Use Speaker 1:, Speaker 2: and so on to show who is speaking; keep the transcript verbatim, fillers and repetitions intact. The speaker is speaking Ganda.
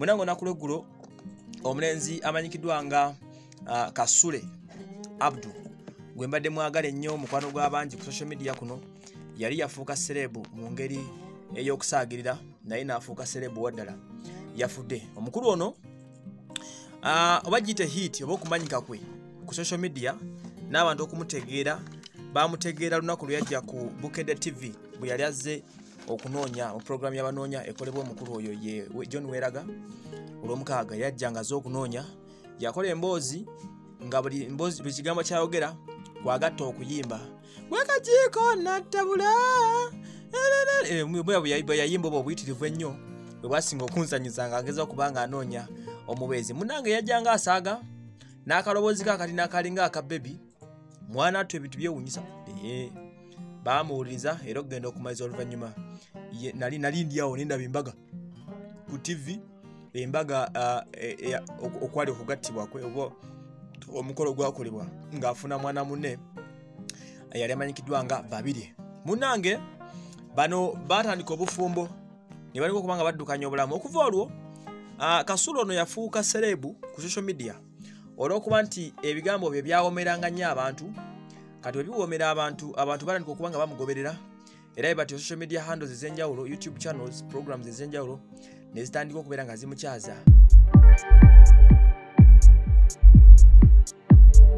Speaker 1: Munango nakulegulo omulenzi amanyikidwa nga uh, Kasule Abdu gwe mbadde mwagala ennyo mukwano gw'abangi ku social media kuno yali yafuuka serebu mu ngeri ey'okusaagirira naye n'afuuka serebu waddala yafudde. Omukulu ono uh, oba giyite hit oba okumanyika kwe ku social media n'abantu okumutegeera bamutegeera lunaku lwe yajja ku Bukedde T V bwe yali azze okunoonya mu program y'abanoonya ekolebwa omukulu oyo ye John Weraga olw'omukaaga yajja nga azze okunoonya yakola emboozi nga buli mboozi buli kigambo kyayogera kwagatta okuyimba wekajiiko nattabula bwe yayimba obwo obuyitirivu ennyo bwe bwasinga okunsanyusa nga ageza okuba nga anoonya omubeezi. Munnange yajjanga asaaga n'akaloboozi ke akati n'akalinga aka bebi mwana attu ebintu byewuunyisa baamuwuliriza era okugenda okumaliza oluvannyuma nali nali ndiawo nendaba embaga ku T V embaga okwali okugattibwa kwe oba omukolo gwakolebwa ng'afuna mwana munne yali amanyikiddwa nga babiri. Munnange bano baatandika obufumbo ne balinga okuba nga baddukanya obulamu. Okuva olwo Kasule ono yafuuka serebu ku social media olw'okuba nti ebigambo bye byawomeranga nnyo abantu. Kati bwe biwoomera abantu abantu batandika okuba nga bamugoberera era ebati social media handles ez'enjawulo, YouTube channels, programs ez'enjawulo ne zitandika okubeera nga zimukyaza.